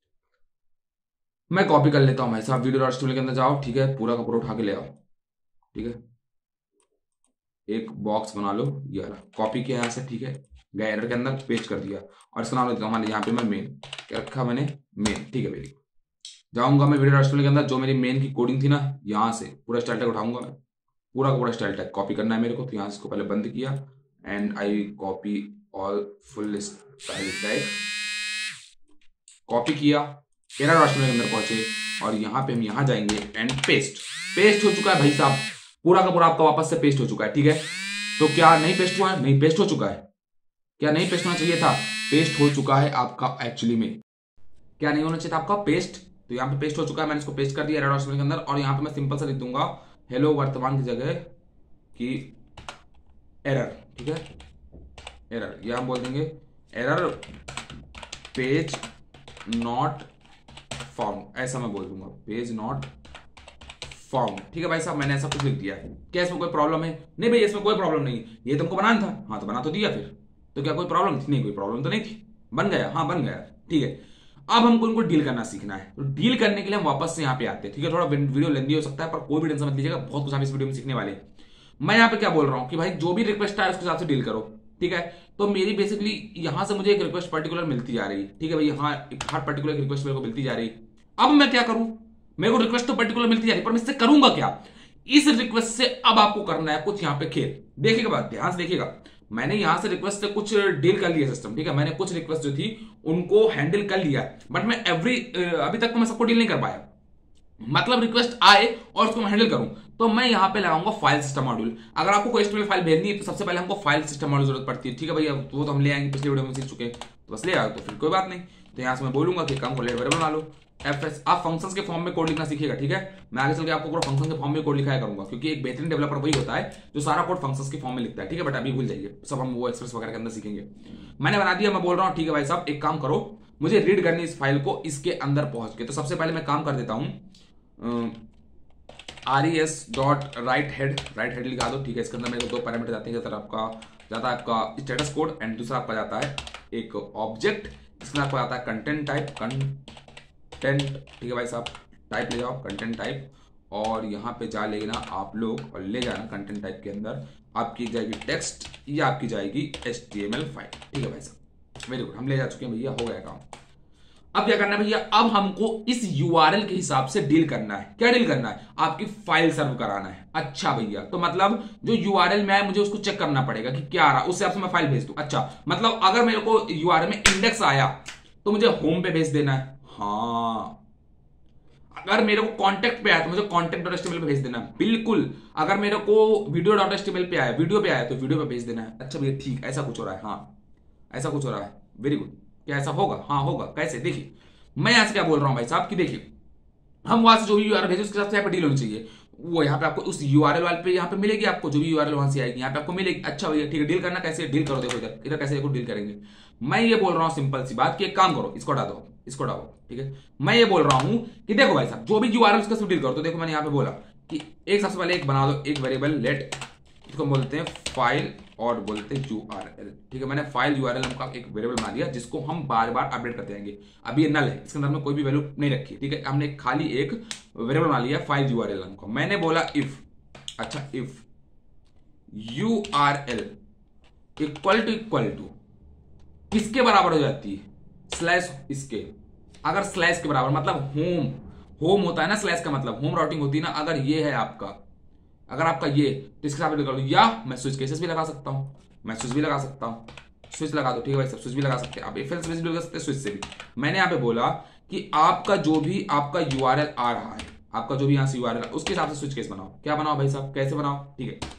Speaker 1: मैं कॉपी कर लेता हूं भाई साहब। वीडियो स्टूडियो के अंदर जाओ, ठीक है, पूरा का पूरा उठा के ले आओ, ठीक है, एक बॉक्स बना लो, ये वाला कॉपी किया यहाँ से, ठीक है, गया एरर के अंदर, पेस्ट कर दिया, और इसका नाम लिखता हूँ यहाँ पे मैं मेन, क्या रखा मैंने, मेन, ठीक है। मेरी जाऊंगा मैं वीडियो स्टूडियो के अंदर, जो मेरी मेन की कोडिंग थी ना, यहाँ से पूरा स्टाइल टैग उठाऊंगा मैं, पूरा का पूरा स्टाइल टैग कॉपी करना है मेरे को। तो यहाँ से इसको पहले बंद किया, and I copy all full style tag, copy किया, एरर स्टूडियो के अंदर पहुंचे, और यहाँ पे हम यहाँ जाएंगे एंड पेस्ट। पेस्ट हो चुका है भाई साहब, पूरा का पूरा आपका वापस से पेस्ट हो चुका है, ठीक है। तो क्या नहीं पेस्ट हुआ है? नहीं, पेस्ट हो चुका है। क्या नहीं पेस्ट होना चाहिए था? पेस्ट हो चुका है आपका। एक्चुअली में क्या नहीं होना चाहिए था आपका? पेस्ट। तो यहाँ पे पेस्ट हो चुका है, मैंने इसको पेस्ट कर दिया एरर स्टूडियो के अंदर, और यहाँ पे मैं सिंपल सा लिख दूंगा हेलो वर्तमान की जगह की एरर, ठीक है, एरर, या हम बोल देंगे एरर पेज नॉट फाउंड, ऐसा मैं बोल दूंगा, पेज नॉट फाउंड, ठीक है भाई साहब। मैंने ऐसा कुछ लिख दिया है। क्या इसमें कोई प्रॉब्लम है? नहीं भाई, इसमें कोई प्रॉब्लम नहीं, ये तुमको बनाना था, हाँ तो बना तो दिया, फिर तो क्या कोई प्रॉब्लम थी? नहीं, कोई प्रॉब्लम तो नहीं थी, बन गया, हाँ बन गया, ठीक है। अब हमको इनको डील करना सीखना है, तो डील करने के लिए हम वापस से यहाँ पे आते हैं, ठीक है। थोड़ा वीडियो लेंदी हो सकता है, पर कोई भी टेंशन मत लीजिएगा, बहुत कुछ हम इस वीडियो में सीखने वाले हैं। मैं यहाँ पे क्या बोल रहा हूँ कि भाई जो भी रिक्वेस्ट है उसके हिसाब से डील करो, ठीक है। तो मेरी बेसिकली यहां से मुझे एक रिक्वेस्ट पर्टिकुलर मिलती जा रही है, ठीक है भाई, हाँ हर पर्टिकुलर रिक्वेस्ट मेरे को मिलती जा रही है। अब मैं क्या करूं? मेरे को रिक्वेस्ट तो पर्टिकुलर मिलती जा रही है, पर मैं इससे करूंगा क्या? इस रिक्वेस्ट से अब आपको करना है कुछ यहाँ पे खेल। देखिएगा बात, ध्यान से देखिएगा। मैंने यहां से रिक्वेस्ट से कुछ डील कर लिया सिस्टम, ठीक है। मैंने कुछ रिक्वेस्ट जो थी उनको हैंडल कर लिया, बट मैं अभी तक तो मैं सबको डील नहीं कर पाया। मतलब रिक्वेस्ट आए और उसको मैं हैंडल करूं, तो मैं यहां पे लगाऊंगा फाइल सिस्टम मॉड्यूल। अगर आपको कोई HTML फाइल भेजनी है तो सबसे पहले हमको फाइल सिस्टम मॉड्यूल जरूरत पड़ती है, ठीक है भैया। वो तो हम ले आएंगे, पिछले वीडियो में सीख चुके हैं, तो बस ले आओ, तो फिर कोई बात नहीं। तो यहां से मैं बोलूंगा कि काम को लेट वेरिएबल बना लो, FS। आप फंक्शंस के फॉर्म में कोड लिखना सीखिएगा, ठीक है। मैं आगे चल के आपको पूरा फंक्शन के फॉर्म में कोड लिखाया करूंगा, क्योंकि एक बेहतरीन डेवलपर वही होता है जो सारा कोड फंक्शंस के फॉर्म में लिखता है, ठीक है। बट अभी भूल जाइए, सब हम वो एक्सप्रेस वगैरह के अंदर सीखेंगे। मैंने बना दिया, मैं बोल रहा हूँ, ठीक है भाई साहब, एक काम करो, मुझे रीड करनी इस फाइल को इसके अंदर पहुंच के। तो सबसे पहले मैं काम कर देता हूं, res डॉट राइट हेड लिखा दो, ठीक है। इसके अंदर मेरे को दो पैरामीटर जाते हैं, आपका जाता है आपका स्टेटस कोड, एंड दूसरा आपका जाता है एक ऑब्जेक्ट, इसमें आपको आता है कंटेंट टाइप, ठीक है भाई साहब। टाइप ले जाओ, कंटेंट टाइप, और यहाँ पे जा लेना आप लोग और ले जाना कंटेंट टाइप के अंदर आपकी जाएगी टेक्स्ट या आपकी जाएगी HTML फाइल, ठीक है भाई साहब। वेरी गुड, हम ले जा चुके हैं भैया, हो गया काम। अब क्या करना है भैया? अब हमको इस URL के हिसाब से डील करना है। क्या डील करना है? आपकी फाइल सर्व कराना है। अच्छा भैया, तो मतलब जो URL में है मुझे उसको चेक करना पड़ेगा कि क्या आ रहा है, उस हिसाब से मैं फाइल भेज दूं। अच्छा, मतलब अगर मेरे को URL में इंडेक्स आया तो मुझे होम पे भेज देना है। हाँ, अगर मेरे को कॉन्टेक्ट पे आया तो मुझे contact.html पे भेज देना है। बिल्कुल, अगर मेरे को video.html पे आया, वीडियो पे आया तो वीडियो पे भेज देना है। अच्छा भैया, ठीक, ऐसा कुछ हो रहा है, हाँ ऐसा कुछ हो रहा है, वेरी गुड। क्या ऐसा होगा? हाँ होगा। कैसे? देखिए, मैं यहां से क्या बोल रहा हूं भाई साहब कि देखिए, हम वहां से जो भी URL भेजे उसके साथ यहाँ पे डील होनी चाहिए। वो यहाँ पे आपको उस URL वाले पे यहाँ पे मिलेगी, आपको जो भी URL वहां से आएगी यहाँ पे आपको मिलेगी। अच्छा भैया, ठीक है, डील करना कैसे? डील करो, देखो इधर इधर कैसे देखो डील करेंगे। मैं ये बोल रहा हूँ सिंपल सी बात कि एक काम करो, इसको हटा दो, इसको हटाओ, ठीक है। मैं ये बोल रहा हूँ कि देखो भाई साहब, जो भी URL उसका डील करो। तो देखो मैंने यहाँ पे बोला कि एक सबसे पहले एक बना दो, एक वेरिएबल लेट, इसको बोलते हैं फाइल और बोलते हैं URL, ठीक है। मैंने फाइल URL हमका एक वेरिएबल बना दिया जिसको हम बार बार अपडेट करते जाएंगे। अभी ये नल है, इसके अंदर में कोई भी वैल्यू नहीं रखी, ठीक है। हमने खाली एक वेरिएबल बना लिया फाइल URL हमको। मैंने बोला इफ, अच्छा इफ URL इक्वल टू किसके बराबर हो जाती है? स्लैश इसके। अगर स्लैश के बराबर मतलब होम होता है ना, स्लैश का मतलब होम राउटिंग होती है ना। अगर ये है आपका अगर आपका ये तो इसके साथ लगा लो, या मैं स्विच केसेस भी लगा सकता हूँ, मैं स्विच भी लगा सकता हूँ, स्विच लगा दो, ठीक है भाई सब स्विच भी लगा सकते हैं आप, एफएल स्विच भी लगा सकते हैं, स्विच से भी। मैंने यहाँ पे बोला कि आपका जो भी आपका यूआरएल आ रहा है, आपका जो भी यहाँ से यूआरएल उसके हिसाब से स्विच केस बनाओ। क्या बनाओ भाई साहब, कैसे बनाओ, ठीक है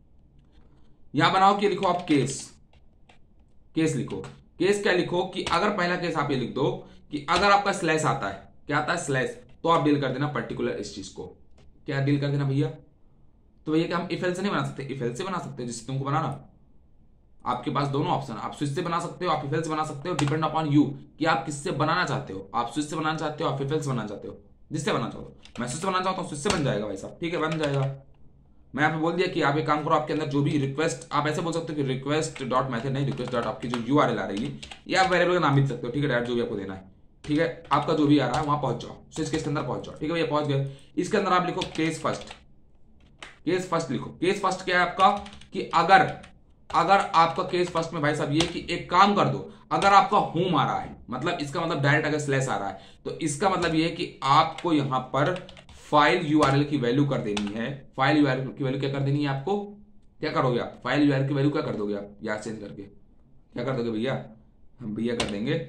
Speaker 1: यहां बनाओ कि लिखो आप केस, केस लिखो। केस क्या लिखो कि अगर पहला केस आप ये लिख दो कि अगर आपका स्लैश आता है, क्या आता है स्लैश, तो आप डील कर देना पर्टिकुलर इस चीज को। क्या डील कर देना भैया, तो भैया क्या हम इफ एल से नहीं बना सकते, इफ एल से बना सकते हैं जिससे तुमको बनाना। आपके पास दोनों ऑप्शन, आप स्विच से बना सकते हो, आप इफ एल से बना सकते हो, डिपेंड अपॉन यू कि आप किससे बनाना चाहते हो। आप स्विच से बनाना चाहते हो, आप इफ एल से बनाना चाहते हो, जिससे बनाना चाहते हो। मैं स्विच से बनाना चाहता हूं, स्विच से बन जाएगा भाई साहब, ठीक है बन जाएगा। मैं यहाँ पे बोल दिया कि आप एक काम करो, आपके अंदर जो भी रिक्वेस्ट, आप ऐसे बोल सकते हो कि रिक्वेस्ट डॉट मैथड नहीं, रिक्वेस्ट डॉट आपकी जो यूआरएल आ रही है, या आप वेरिएबल का नाम भी दे सकते हो, ठीक है डायरेक्ट जो भी आपको देना है, ठीक है आपका जो भी आ रहा है वहां पहुंच जाओ, स्विच केस के अंदर पहुंच जाओ, ठीक है भैया पहुंच गए। इसके अंदर आप लिखो केस फर्स्ट, केस फर्स्ट लिखो। केस फर्स्ट क्या है आपका कि अगर आपका केस फर्स्ट में भाई साहब ये कि एक काम कर दो, अगर आपका होम आ रहा है, मतलब इसका मतलब डायरेक्ट अगर स्लैश आ रहा है, तो इसका मतलब ये है कि आपको यहां पर फाइल यूआरएल की वैल्यू कर देनी है। फाइल यूआरएल की वैल्यू क्या कर देनी है आपको, क्या करोगे आप, फाइल यूआरएल की वैल्यू क्या कर दोगे आप, याद चेंज करके क्या कर दोगे भैया, हम भैया कर देंगे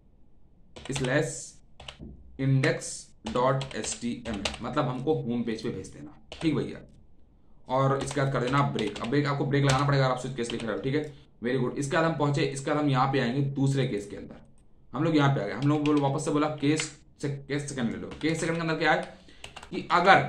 Speaker 1: स्लैश इंडेक्स डॉट एचटीएमएल, मतलब हमको होम पेज पे भेज देना, ठीक भैया। और इसके बाद कर देना ब्रेक। अब ब्रेक आपको ब्रेक लगाना पड़ेगा, आप स्विच केस लिख रहे हो, ठीक है वेरी गुड। इसके बाद हम पहुंचे, इसके बाद हम यहाँ पे आएंगे दूसरे केस के अंदर, हम लोग यहाँ पे आ गए, हम लोग वापस से बोला केस सेकंड ले लो। केस सेकंड के अंदर क्या है कि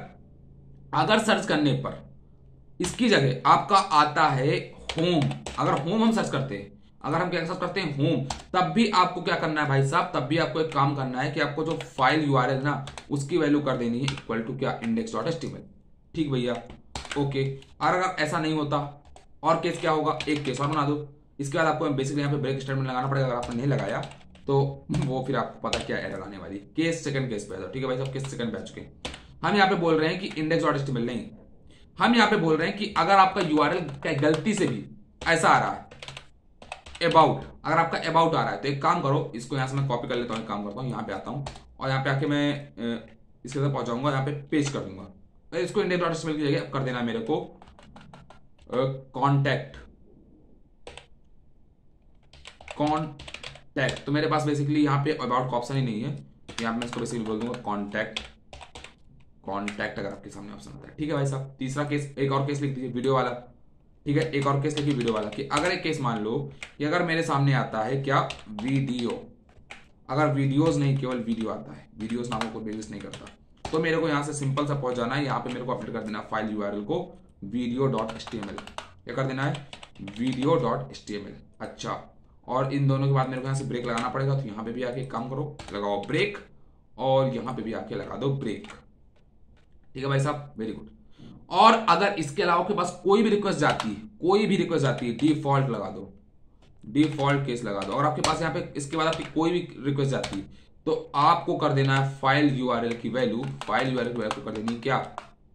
Speaker 1: अगर सर्च करने पर इसकी जगह आपका आता है होम, अगर होम हम सर्च करते हैं, अगर हम क्या सर्च करते हैं होम, तब भी आपको क्या करना है भाई साहब, तब भी आपको एक काम करना है कि आपको जो फाइल यूआरएल ना उसकी वैल्यू कर देनी है इक्वल टू क्या, इंडेक्स डॉट एचटीएमएल, ठीक भैया ओके। और अगर ऐसा नहीं होता और केस क्या होगा, एक केस और बना दो। इसके बाद आपको बेसिकली यहाँ पे ब्रेक स्टेटमेंट लगाना पड़ेगा, अगर आपने नहीं लगाया तो वो फिर आपको पता क्या एरर आने वाली। केस सेकंड केस पे, ठीक है भाई साहब केस सेकंड पे आ चुके हैं। हम यहाँ पे बोल रहे हैं कि इंडेक्स डॉट एचटीएमएल नहीं, हम यहाँ पे बोल रहे हैं कि अगर आपका यूआरएल गलती से भी ऐसा आ रहा है अबाउट, अगर आपका अबाउट आ रहा है तो एक काम करो, इसको यहाँ से मैं कॉपी कर लेता हूँ, एक काम करता हूँ यहाँ पे आता हूँ और यहाँ पे आके मैं इसके साथ पहुंच जाऊंगा, यहाँ पे पेस्ट कर दूंगा। इसको इंडेक्स डॉट एचटीएमएल की जगह कर देना है मेरे को कॉन्टैक्ट, तो मेरे पास बेसिकली यहाँ पे अबाउट का ऑप्शन ही नहीं है, यहाँ पे मैं इसको बेसिकली बोल दूंगा कॉन्टैक्ट अगर आपके सामने ऑप्शन होता है, ठीक है भाई साहब। तीसरा केस, एक और केस लिख दीजिए वीडियो वाला, ठीक है एक और केस लिखिए वीडियो वाला, कि अगर एक केस मान लो कि अगर मेरे सामने आता है क्या वीडियो, अगर वीडियोस नहीं केवल वीडियो आता है, वीडियोस नामों को बेसिस नहीं करता, तो मेरे को यहाँ से सिंपल सा पहुंच जाना है, यहाँ पे मेरे को अपडेट कर देना फाइल यूआरएल को वीडियो डॉट एचटीएमएल, क्या कर देना है वीडियो डॉट एचटीएमएल। अच्छा, और इन दोनों के बाद मेरे को यहाँ से ब्रेक लगाना पड़ेगा, तो यहाँ पे भी आके एक काम करो, लगाओ ब्रेक, और यहाँ पे भी आके लगा दो ब्रेक, ठीक है भाई साहब वेरी गुड। और अगर इसके अलावा के पास कोई भी रिक्वेस्ट जाती है, कोई भी रिक्वेस्ट जाती है, डिफॉल्ट लगा दो, डिफॉल्ट केस लगा दो। और आपके पास यहाँ पे इसके बाद आपकी कोई भी रिक्वेस्ट जाती है तो आपको कर देना है फाइल यूआरएल की वैल्यू, फाइल यूआरएल की वैल्यू कर देनी है क्या,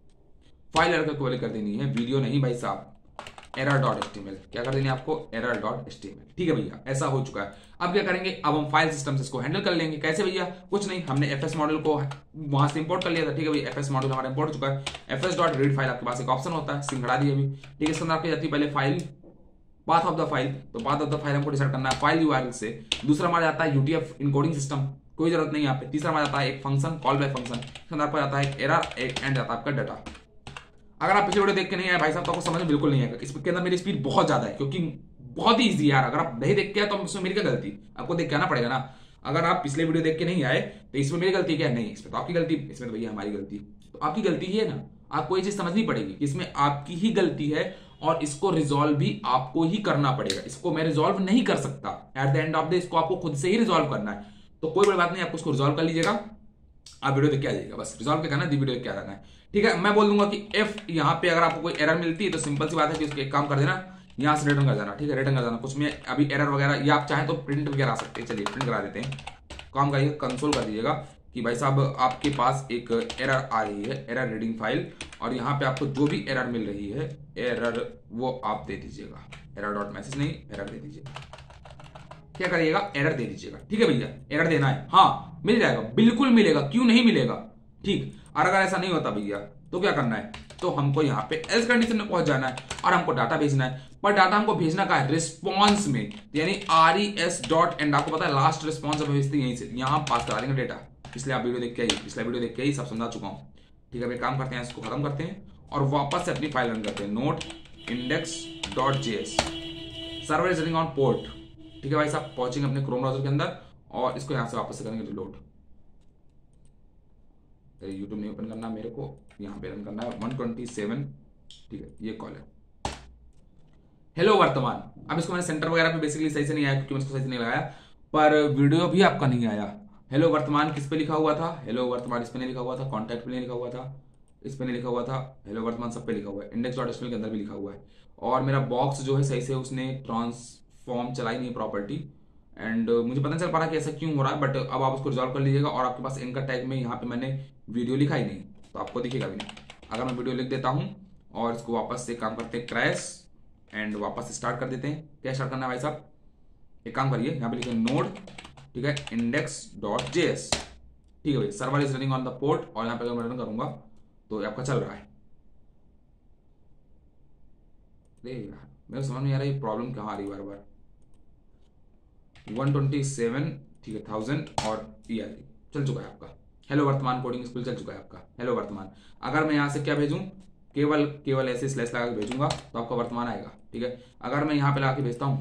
Speaker 1: फाइल यूआरएल की वैल्यू कर देनी है वीडियो नहीं भाई साहब, एरर डॉट एचटीएमएल, क्या कर देनी है आपको एरर डॉट एचटीएमएल, ठीक है भैया ऐसा हो चुका है। अब क्या करेंगे, अब हम फाइल सिस्टम से इसको हैंडल कर लेंगे। कैसे भैया, कुछ नहीं, हमने एफएस मॉडल को वहां से इंपोर्ट कर लिया था, ठीक है भैया एफएस मॉडल हमारा इंपोर्ट हो चुका है। एफएस डॉट रीड फाइल आपके पास एक ऑप्शन होता है, सिंगड़ा दी अभी, ठीक है इसके अंदर आपकी जाती है पहले file path of the file, तो पाथ ऑफ द फाइल हमको डिसाइड करना है फाइल यूआरएल से। दूसरा हमारा जाता है यूटीएफ इनकोडिंग सिस्टम, कोई जरूरत नहीं यहाँ पे। तीसरा हमारा जाता है एक फंक्शन कॉल बाय फंक्शन, इसके अंदर आपका जाता है एक एरर, एक एंड जाता है आपका डाटा। अगर आप पिछले वीडियो देख के नहीं आए भाई साहब तो आपको समझ में बिल्कुल नहीं आएगा, इसके अंदर मेरी स्पीड बहुत ज्यादा है क्योंकि बहुत ही ईजी यार। अगर आप नहीं देख के आए तो इसमें मेरी क्या गलती, आपको देख के आना पड़ेगा ना। अगर आप पिछले वीडियो देख के नहीं आए तो इसमें मेरी गलती क्या, नहीं इसमें तो आपकी गलती, इसमें तो भैया हमारी गलती, तो आपकी गलती ही है ना। आपको ये चीज समझनी पड़ेगी कि इसमें आपकी ही गलती है और इसको रिजॉल्व भी आपको ही करना पड़ेगा, इसको मैं रिजॉल्व नहीं कर सकता। At the end of the इसको आपको खुद से ही रिजॉल्व करना है, तो कोई बड़ी बात नहीं, आपको उसको रिजॉल्व कर लीजिएगा। आप वीडियो देख के आ जाइएगा, बस रिजॉल्व क्या करना है, वीडियो देख के आ जाना है, ठीक है। मैं बोल दूंगा कि इफ यहाँ पे अगर आपको कोई एरर मिलती है तो सिंपल सी बात है कि उसको एक काम कर देना, यहाँ से रिटर्न कर जाना, ठीक है रिटर्न कर जाना। कुछ में अभी एरर वगैरह या आप चाहें तो प्रिंट वगैरह आ सकते हैं, चलिए प्रिंट करा देते हैं। काम करिए कंसोल कर दीजिएगा कि भाई साहब आपके पास एक एरर आ रही है, एरर रीडिंग फाइल, और यहाँ पे आपको जो भी एरर मिल रही है एरर वो आप दे दीजिएगा, एरर डॉट मैसेज नहीं एरर दे दीजिएगा, क्या करिएगा एरर दे दीजिएगा, ठीक है भैया एरर देना है, हाँ मिल जाएगा, बिल्कुल मिलेगा, क्यों नहीं मिलेगा, ठीक। और अगर ऐसा नहीं होता भैया तो क्या करना है, तो हमको यहाँ पे एल्स कंडीशन में पहुंच जाना है और हमको डाटा भेजना है। पर डाटा हमको भेजना का है रिस्पॉन्स में, यानी res.end। आपको पता है लास्ट रिस्पॉन्स अब भेजते यहीं से, यहाँ पास करा देंगे डेटा। इसलिए आप वीडियो देख के आई, पिछला वीडियो देख के ही सब समझा चुका हूँ। ठीक है, काम करते हैं, इसको खत्म करते हैं और वापस से अपनी फाइल रन करते हैं। Note index.js server is running on port. ठीक है भाई साहब, पहुंचेंगे अपने क्रोम ब्राउजर के अंदर और इसको यहां से वापस से करेंगे रिलोड। यूट्यूब नहीं ओपन करना मेरे को, यहाँ पे रन करना है 127। ठीक है, ये कॉल है हेलो वर्तमान। अब इसको मैंने सेंटर वगैरह पे बेसिकली सही से नहीं आया क्योंकि मैं इसको सही से नहीं लगाया, पर वीडियो भी आपका नहीं आया। हेलो वर्तमान किस पे लिखा हुआ था? हेलो वर्तमान इस पे नहीं लिखा हुआ था, कॉन्टैक्ट पे नहीं लिखा हुआ था, इस पे नहीं लिखा हुआ था, हेलो वर्तमान सब पे लिखा हुआ है, index.html के अंदर भी लिखा हुआ है। और मेरा बॉक्स जो है सही से उसने ट्रांसफॉर्म चलाई नहीं प्रॉपर्टी, एंड मुझे पता नहीं चल पा रहा कि ऐसा क्यों हो रहा है, बट अब आप उसको रिजॉल्व कर लीजिएगा। और आपके पास एंकर टैग में यहाँ पे मैंने वीडियो लिखा ही नहीं तो आपको दिखेगा भी नहीं। अगर मैं वीडियो लिख देता हूँ और इसको वापस से काम करते हैं क्रैश एंड वापस स्टार्ट कर देते हैं। क्या स्टार्ट करना है भाई साहब? एक काम करिए, यहाँ पे लिखे नोड, ठीक है, index.js। ठीक है भाई, server is running on the port और यहाँ पे अगर मैं रन करूंगा तो आपका चल रहा है। अरे यार मेरे समझ नहीं आ रहा ये प्रॉब्लम कहाँ आ रही है बार बार। 127, ठीक है, 1000 और ये आ रही, चल चुका है आपका हेलो वर्तमान कोडिंग स्कूल, चल चुका है आपका हेलो वर्तमान। अगर मैं यहाँ से क्या भेजूँ, केवल ऐसे स्लैश लगा के भेजूंगा तो आपका वर्तमान आएगा। ठीक है, अगर मैं यहाँ पे लगा के भेजता हूँ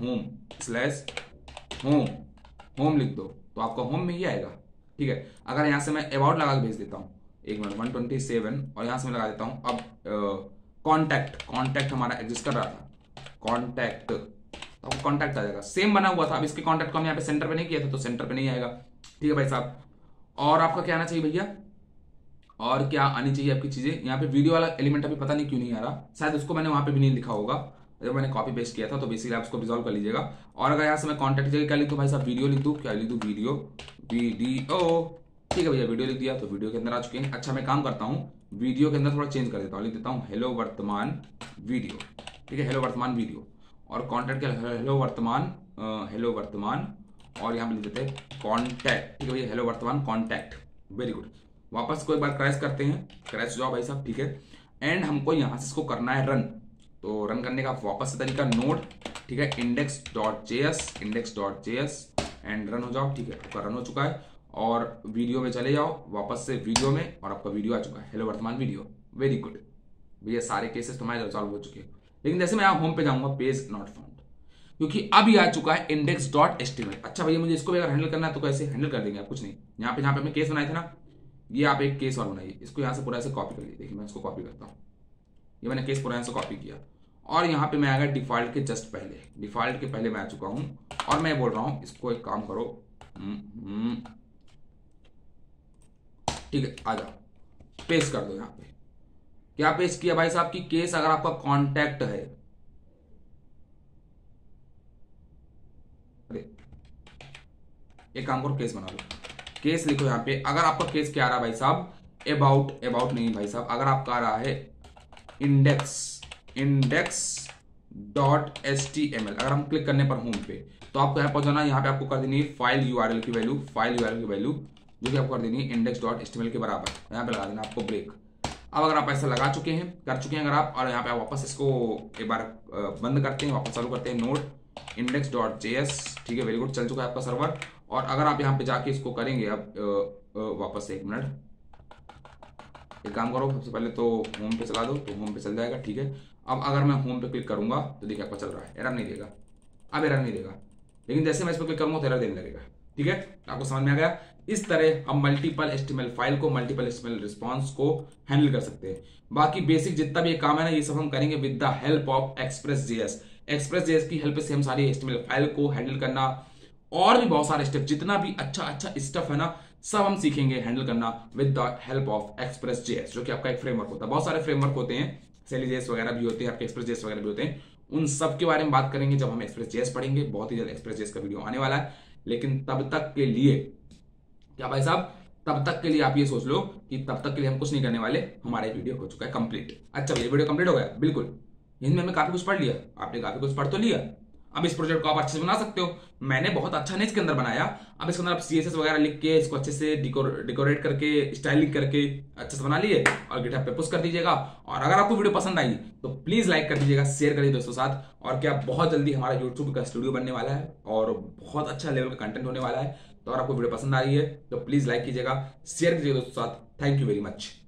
Speaker 1: होम लिख दो तो आपका होम में ही आएगा। ठीक है, अगर यहाँ से मैं अबाउट लगा के भेज देता हूँ, एक मिनट, 127 और यहाँ से मैं लगा देता हूँ अब कॉन्टैक्ट हमारा एग्जिस्ट कर रहा था, कॉन्टैक्ट, तो कॉन्टैक्ट आ जाएगा। सेम बना हुआ था, अब इसके कॉन्टैक्ट को हम यहाँ पे सेंटर पे नहीं किया था तो सेंटर पे नहीं आएगा। ठीक है भाई साहब, और आपका क्या आना चाहिए भैया, और क्या आनी चाहिए आपकी चीजें। यहाँ पे वीडियो वाला एलिमेंट अभी पता नहीं क्यों नहीं आ रहा, शायद उसको मैंने वहां पे भी नहीं लिखा होगा जब मैंने कॉपी पेस्ट किया था, तो बेसिकली आप उसको रिजॉल्व कर लीजिएगा। और अगर यहाँ से मैं कॉन्टैक्ट जगह क्या लिख दूँ भाई साहब, वीडियो लिख दूँ, क्या लिख दूँ, वीडियो। ठीक है भैया, वीडियो लिख दिया तो वीडियो के अंदर आ चुके हैं। अच्छा मैं काम करता हूँ, वीडियो के अंदर थोड़ा चेंज कर देता हूँ, लिख देता हूँ हेलो वर्तमान वीडियो। ठीक है, हेलो वर्तमान वीडियो और कॉन्टैक्ट क्या, हेलो वर्तमान और यहाँ पे लिख देते हैं कॉन्टैक्ट। ठीक है भैया, हेलो वर्तमान कॉन्टैक्ट, वेरी गुड। वापस को एक बार क्रैश करते हैं, क्रैश जाओ भाई साहब। ठीक है, एंड हमको यहाँ से इसको करना है रन, तो रन करने का वापस से तरीका नोड, ठीक है, index.js एंड रन हो जाओ। ठीक है, आपका रन हो चुका है और वीडियो में चले जाओ, वापस से वीडियो में, और आपका वीडियो आ चुका है हेलो वर्तमान वीडियो, वेरी गुड भैया। सारे केसेस तुम्हारे रिजॉल्व हो चुके हैं। लेकिन जैसे मैं यहाँ होम पे जाऊंगा, पेज नॉट फाउंड, क्योंकि अब ये आ चुका है index.html। अच्छा भैया, मुझे इसको भी अगर हैंडल करना है तो कैसे हैंडल कर देंगे आप? कुछ नहीं, यहाँ पे हमने केस बनाए थे ना, ये आप एक केस और बनाइए, इसको यहाँ से पूरा ऐसे कॉपी कर लीजिए। देखिए मैं इसको कॉपी करता हूँ, ये मैंने केस पूरा यहाँ से कॉपी किया और यहाँ पे मैं आ गया डिफॉल्ट के जस्ट पहले, डिफॉल्ट के पहले मैं आ चुका हूँ और मैं बोल रहा हूँ इसको एक काम करो, ठीक है, आ जाओ, पेस्ट कर दो। यहाँ पे क्या पेस्ट किया भाई साहब की केस अगर आपका कॉन्टैक्ट है, अरे एक काम करो, केस बना लो, केस लिखो यहाँ पे। अगर आपका केस क्या आ रहा है भाई साहब, अबाउट नहीं भाई साहब, अगर आपका आ रहा है index.html, अगर हम क्लिक करने पर होम पे तो आपको यहाँ पहुंचाना, यहाँ पे आपको कर देनी है फाइल यूआरएल की वैल्यू, जो कि आपको कर देनी है index.html के बराबर, यहाँ पे लगा देना आपको ब्रेक। अब अगर आप ऐसा लगा चुके हैं, कर चुके हैं अगर आप, और यहाँ पे आप वापस इसको एक बार बंद करते हैं, वापस चालू करते हैं, नोड index.js, ठीक है, वेरी गुड, चल चुका है आपका सर्वर। और अगर आप यहाँ पे जाके इसको करेंगे अब वापस से, एक मिनट, एक काम करो, सबसे पहले तो होम पे चला दो तो होम पे चल जाएगा। ठीक है, अब अगर मैं होम पे क्लिक करूंगा तो देखिए आपका चल रहा है, एरर नहीं देगा, अब एरर नहीं देगा, लेकिन जैसे मैं इस पर क्लिक करूंगा तो एरर देने लगेगा। ठीक है, आपको समझ में आ गया? इस तरह हम मल्टीपल एचटीएमएल फाइल को, मल्टीपल एचटीएमएल रिस्पॉन्स को हैंडल कर सकते हैं। बाकी बेसिक जितना भी काम है ना, ये सब हम करेंगे with the help of express JS. Express JS की हेल्प से हम सारी एचटीएमएल फाइल को हैंडल करना और भी बहुत सारे स्टेप, जितना भी अच्छा स्टफ है ना, सब हम सीखेंगे हैंडल करना with the help of express JS, जो कि आपका एक फ्रेमवर्क होता है। बहुत सारे फ्रेमवर्क होते हैं, Selly.js वगैरह भी होते हैं, आपके एक्सप्रेस.js वगैरह भी होते हैं। उन सब के बारे में बात करेंगे जब हम एक्सप्रेस.js पढ़ेंगे। बहुत ही जल्द एक्सप्रेस.js का वीडियो आने वाला है। लेकिन तब तक के लिए क्या भाई साहब, तब तक के लिए आप ये सोच लो कि तब तक के लिए हम कुछ नहीं करने वाले, हमारा वीडियो हो चुका है कंप्लीट। अच्छा, ये वीडियो कंप्लीट हो गया, बिल्कुल। हिंदी में काफी कुछ पढ़ लिया आपने, काफी कुछ पढ़ तो लिया। अब इस प्रोजेक्ट को आप अच्छे से बना सकते हो। मैंने बहुत अच्छा नहीं इसके अंदर बनाया। अब इसके अंदर आप CSS वगैरह लिख के इसको अच्छे से डिकोरेट करके स्टाइलिंग करके अच्छे से बना लिए और गिटहब पे पुश कर दीजिएगा। और अगर आपको वीडियो पसंद आई तो प्लीज लाइक कर दीजिएगा, शेयर करिए दोस्तों के साथ। और क्या बहुत जल्दी हमारा यूट्यूब का स्टूडियो बनने वाला है और बहुत अच्छा लेवल का कंटेंट होने वाला है। तो अगर आपको वीडियो पसंद आ रही है तो प्लीज लाइक कीजिएगा, शेयर कीजिएगा दोस्तों के साथ। Thank you very much.